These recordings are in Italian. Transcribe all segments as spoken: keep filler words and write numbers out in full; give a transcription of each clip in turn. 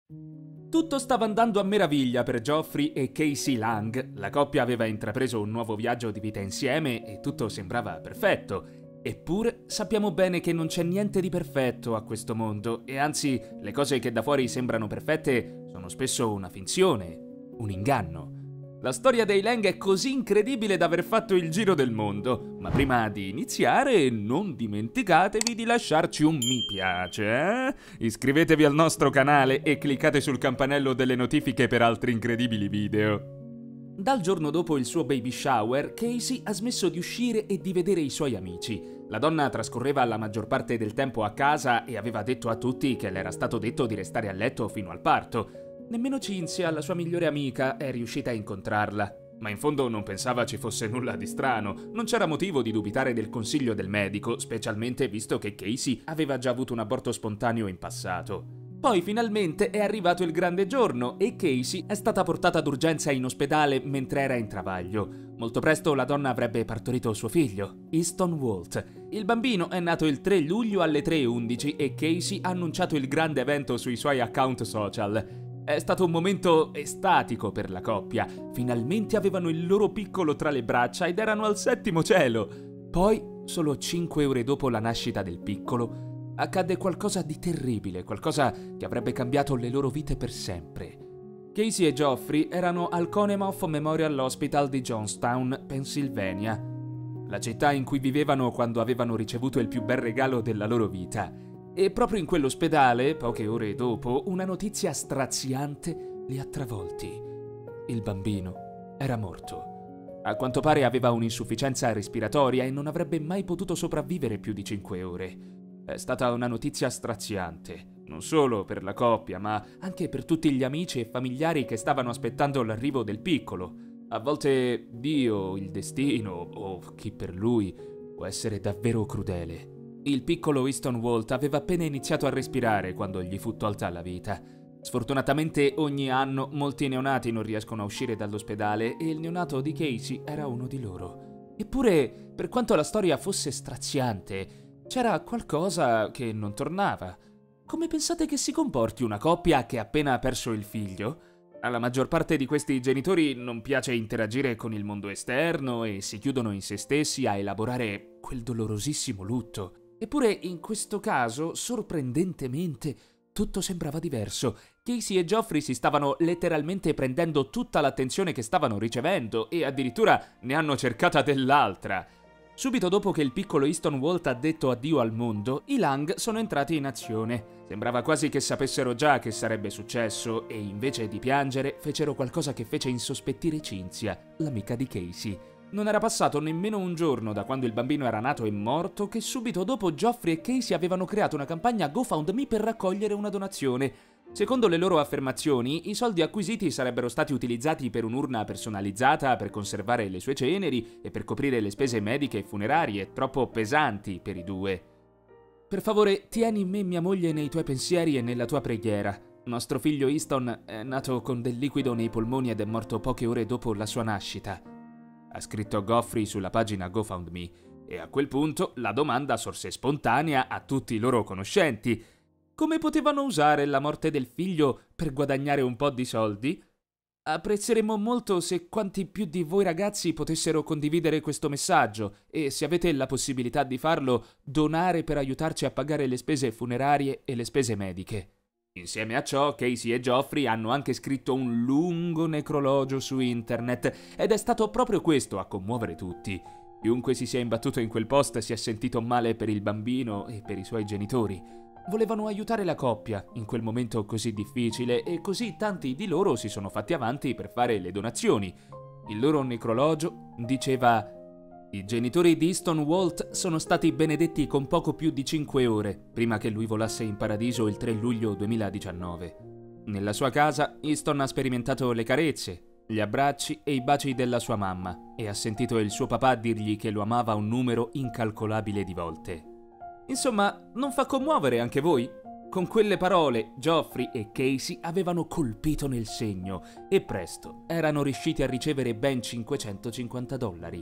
Tutto stava andando a meraviglia per Geoffrey e Casey Lang. La coppia aveva intrapreso un nuovo viaggio di vita insieme e tutto sembrava perfetto. Eppure sappiamo bene che non c'è niente di perfetto a questo mondo e anzi le cose che da fuori sembrano perfette sono spesso una finzione, un inganno. La storia dei Lang è così incredibile da aver fatto il giro del mondo, ma prima di iniziare non dimenticatevi di lasciarci un mi piace, eh? Iscrivetevi al nostro canale e cliccate sul campanello delle notifiche per altri incredibili video. Dal giorno dopo il suo baby shower, Casey ha smesso di uscire e di vedere i suoi amici. La donna trascorreva la maggior parte del tempo a casa e aveva detto a tutti che le era stato detto di restare a letto fino al parto. Nemmeno Cynthia, la sua migliore amica, è riuscita a incontrarla. Ma in fondo non pensava ci fosse nulla di strano. Non c'era motivo di dubitare del consiglio del medico, specialmente visto che Casey aveva già avuto un aborto spontaneo in passato. Poi finalmente è arrivato il grande giorno e Casey è stata portata d'urgenza in ospedale mentre era in travaglio. Molto presto la donna avrebbe partorito suo figlio, Easton Walt. Il bambino è nato il tre luglio alle tre e undici e Casey ha annunciato il grande evento sui suoi account social. È stato un momento estatico per la coppia. Finalmente avevano il loro piccolo tra le braccia ed erano al settimo cielo. Poi, solo cinque ore dopo la nascita del piccolo, accadde qualcosa di terribile, qualcosa che avrebbe cambiato le loro vite per sempre. Casey e Geoffrey erano al Conemoff Memorial Hospital di Johnstown, Pennsylvania, la città in cui vivevano quando avevano ricevuto il più bel regalo della loro vita. E proprio in quell'ospedale, poche ore dopo, una notizia straziante li ha travolti. Il bambino era morto. A quanto pare aveva un'insufficienza respiratoria e non avrebbe mai potuto sopravvivere più di cinque ore. È stata una notizia straziante, non solo per la coppia, ma anche per tutti gli amici e familiari che stavano aspettando l'arrivo del piccolo. A volte Dio, il destino, o chi per lui, può essere davvero crudele. Il piccolo Easton Walt aveva appena iniziato a respirare quando gli fu tolta la vita. Sfortunatamente ogni anno molti neonati non riescono a uscire dall'ospedale e il neonato di Casey era uno di loro. Eppure, per quanto la storia fosse straziante, c'era qualcosa che non tornava. Come pensate che si comporti una coppia che ha appena perso il figlio? Alla maggior parte di questi genitori non piace interagire con il mondo esterno e si chiudono in se stessi a elaborare quel dolorosissimo lutto. Eppure in questo caso, sorprendentemente, tutto sembrava diverso. Casey e Geoffrey si stavano letteralmente prendendo tutta l'attenzione che stavano ricevendo e addirittura ne hanno cercata dell'altra. Subito dopo che il piccolo Easton Walt ha detto addio al mondo, i Lang sono entrati in azione. Sembrava quasi che sapessero già che sarebbe successo e invece di piangere fecero qualcosa che fece insospettire Cynthia, l'amica di Casey. Non era passato nemmeno un giorno da quando il bambino era nato e morto che subito dopo Geoffrey e Casey avevano creato una campagna GoFundMe per raccogliere una donazione. Secondo le loro affermazioni, i soldi acquisiti sarebbero stati utilizzati per un'urna personalizzata per conservare le sue ceneri e per coprire le spese mediche e funerarie, troppo pesanti per i due. Per favore, tieni me e mia moglie nei tuoi pensieri e nella tua preghiera. Nostro figlio Easton è nato con del liquido nei polmoni ed è morto poche ore dopo la sua nascita. Ha scritto Geoffrey sulla pagina GoFundMe e a quel punto la domanda sorse spontanea a tutti i loro conoscenti. Come potevano usare la morte del figlio per guadagnare un po' di soldi? Apprezzeremmo molto se quanti più di voi ragazzi potessero condividere questo messaggio e, se avete la possibilità di farlo, donare per aiutarci a pagare le spese funerarie e le spese mediche. Insieme a ciò, Casey e Geoffrey hanno anche scritto un lungo necrologio su internet ed è stato proprio questo a commuovere tutti. Chiunque si sia imbattuto in quel post si è sentito male per il bambino e per i suoi genitori. Volevano aiutare la coppia in quel momento così difficile e così tanti di loro si sono fatti avanti per fare le donazioni. Il loro necrologio diceva: i genitori di Easton Walt sono stati benedetti con poco più di cinque ore prima che lui volasse in paradiso il tre luglio duemiladiciannove. Nella sua casa Easton ha sperimentato le carezze, gli abbracci e i baci della sua mamma e ha sentito il suo papà dirgli che lo amava un numero incalcolabile di volte. Insomma, non fa commuovere anche voi? Con quelle parole Geoffrey e Casey avevano colpito nel segno e presto erano riusciti a ricevere ben cinquecentocinquanta dollari.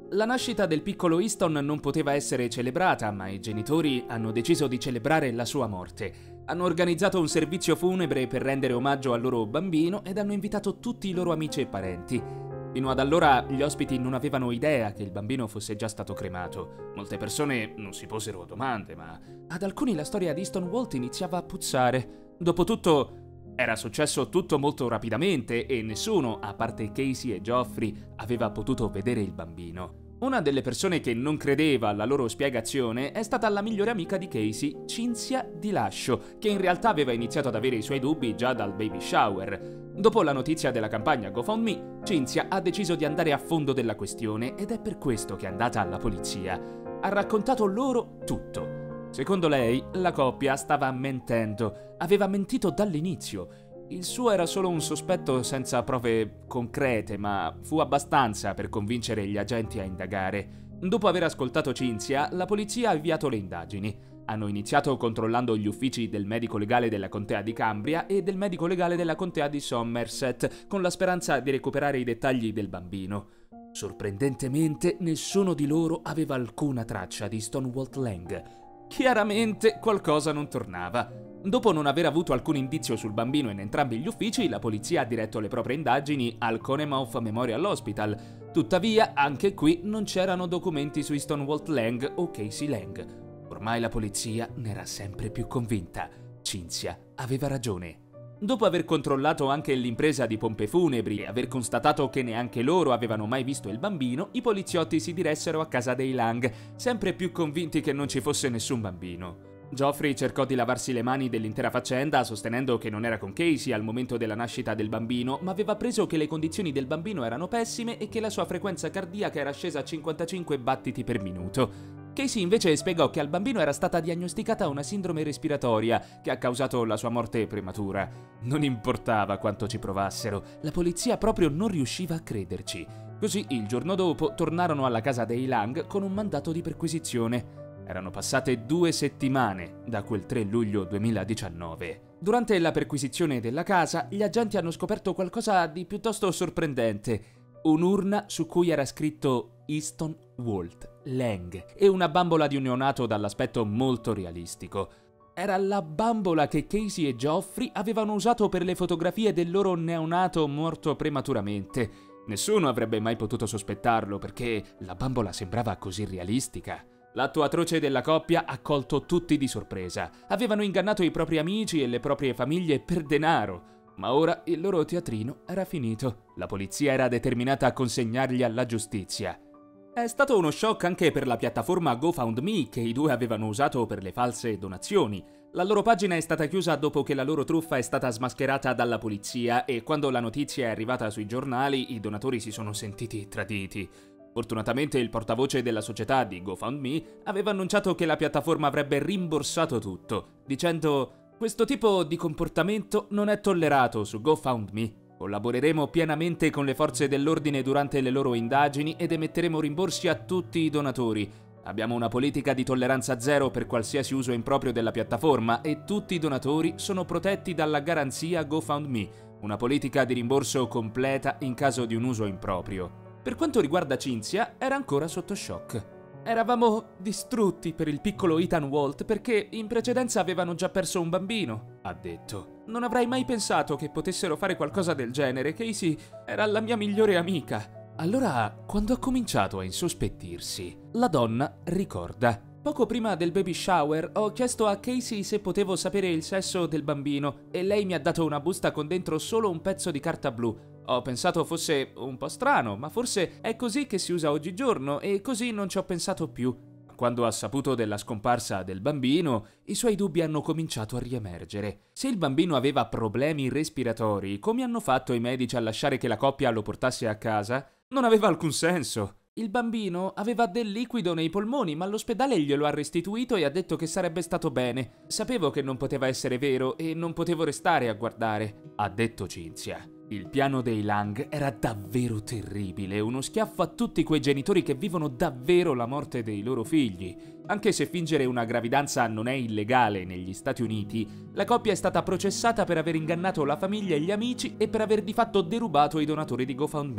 La nascita del piccolo Easton non poteva essere celebrata, ma i genitori hanno deciso di celebrare la sua morte. Hanno organizzato un servizio funebre per rendere omaggio al loro bambino ed hanno invitato tutti i loro amici e parenti. Fino ad allora gli ospiti non avevano idea che il bambino fosse già stato cremato. Molte persone non si posero domande, ma ad alcuni la storia di Easton Walt iniziava a puzzare. Dopotutto, era successo tutto molto rapidamente e nessuno, a parte Casey e Geoffrey, aveva potuto vedere il bambino. Una delle persone che non credeva alla loro spiegazione è stata la migliore amica di Casey, Cynthia Di Lascio, che in realtà aveva iniziato ad avere i suoi dubbi già dal baby shower. Dopo la notizia della campagna GoFundMe, Cynthia ha deciso di andare a fondo della questione ed è per questo che è andata alla polizia. Ha raccontato loro tutto. Secondo lei, la coppia stava mentendo, aveva mentito dall'inizio. Il suo era solo un sospetto senza prove concrete, ma fu abbastanza per convincere gli agenti a indagare. Dopo aver ascoltato Cynthia, la polizia ha avviato le indagini. Hanno iniziato controllando gli uffici del medico legale della contea di Cambria e del medico legale della contea di Somerset, con la speranza di recuperare i dettagli del bambino. Sorprendentemente, nessuno di loro aveva alcuna traccia di Stonewall Lang. Chiaramente qualcosa non tornava. Dopo non aver avuto alcun indizio sul bambino in entrambi gli uffici, la polizia ha diretto le proprie indagini al Conemouth Memorial Hospital. Tuttavia, anche qui non c'erano documenti su Stonewall Lang o Casey Lang. Ormai la polizia ne era sempre più convinta. Cynthia aveva ragione. Dopo aver controllato anche l'impresa di pompe funebri e aver constatato che neanche loro avevano mai visto il bambino, i poliziotti si diressero a casa dei Lang, sempre più convinti che non ci fosse nessun bambino. Geoffrey cercò di lavarsi le mani dell'intera faccenda, sostenendo che non era con Casey al momento della nascita del bambino, ma aveva appreso che le condizioni del bambino erano pessime e che la sua frequenza cardiaca era scesa a cinquantacinque battiti per minuto. Casey invece spiegò che al bambino era stata diagnosticata una sindrome respiratoria che ha causato la sua morte prematura. Non importava quanto ci provassero, la polizia proprio non riusciva a crederci. Così il giorno dopo tornarono alla casa dei Lang con un mandato di perquisizione. Erano passate due settimane da quel tre luglio duemiladiciannove. Durante la perquisizione della casa, gli agenti hanno scoperto qualcosa di piuttosto sorprendente. Un'urna su cui era scritto Easton Walt Lang e una bambola di un neonato dall'aspetto molto realistico. Era la bambola che Casey e Geoffrey avevano usato per le fotografie del loro neonato morto prematuramente. Nessuno avrebbe mai potuto sospettarlo perché la bambola sembrava così realistica. L'atto atroce della coppia ha colto tutti di sorpresa. Avevano ingannato i propri amici e le proprie famiglie per denaro. Ma ora il loro teatrino era finito. La polizia era determinata a consegnarli alla giustizia. È stato uno shock anche per la piattaforma GoFundMe che i due avevano usato per le false donazioni. La loro pagina è stata chiusa dopo che la loro truffa è stata smascherata dalla polizia e quando la notizia è arrivata sui giornali i donatori si sono sentiti traditi. Fortunatamente il portavoce della società di GoFundMe aveva annunciato che la piattaforma avrebbe rimborsato tutto, dicendo: questo tipo di comportamento non è tollerato su GoFundMe. Collaboreremo pienamente con le forze dell'ordine durante le loro indagini ed emetteremo rimborsi a tutti i donatori. Abbiamo una politica di tolleranza zero per qualsiasi uso improprio della piattaforma e tutti i donatori sono protetti dalla garanzia GoFundMe, una politica di rimborso completa in caso di un uso improprio. Per quanto riguarda Cynthia, era ancora sotto shock. Eravamo distrutti per il piccolo Ethan Walt perché in precedenza avevano già perso un bambino, ha detto. Non avrei mai pensato che potessero fare qualcosa del genere. Casey era la mia migliore amica. Allora, quando ha cominciato a insospettirsi, la donna ricorda. Poco prima del baby shower ho chiesto a Casey se potevo sapere il sesso del bambino e lei mi ha dato una busta con dentro solo un pezzo di carta blu. Ho pensato fosse un po' strano, ma forse è così che si usa oggigiorno e così non ci ho pensato più. Quando ha saputo della scomparsa del bambino, i suoi dubbi hanno cominciato a riemergere. Se il bambino aveva problemi respiratori, come hanno fatto i medici a lasciare che la coppia lo portasse a casa? Non aveva alcun senso. Il bambino aveva del liquido nei polmoni, ma l'ospedale glielo ha restituito e ha detto che sarebbe stato bene. Sapevo che non poteva essere vero e non potevo restare a guardare, ha detto Cynthia. Il piano dei Lang era davvero terribile, uno schiaffo a tutti quei genitori che vivono davvero la morte dei loro figli. Anche se fingere una gravidanza non è illegale negli Stati Uniti, la coppia è stata processata per aver ingannato la famiglia e gli amici e per aver di fatto derubato i donatori di GoFundMe.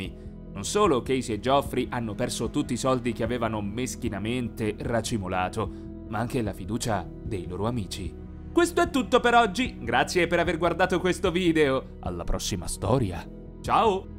Non solo Casey e Geoffrey hanno perso tutti i soldi che avevano meschinamente racimolato, ma anche la fiducia dei loro amici. Questo è tutto per oggi, grazie per aver guardato questo video. Alla prossima storia. Ciao!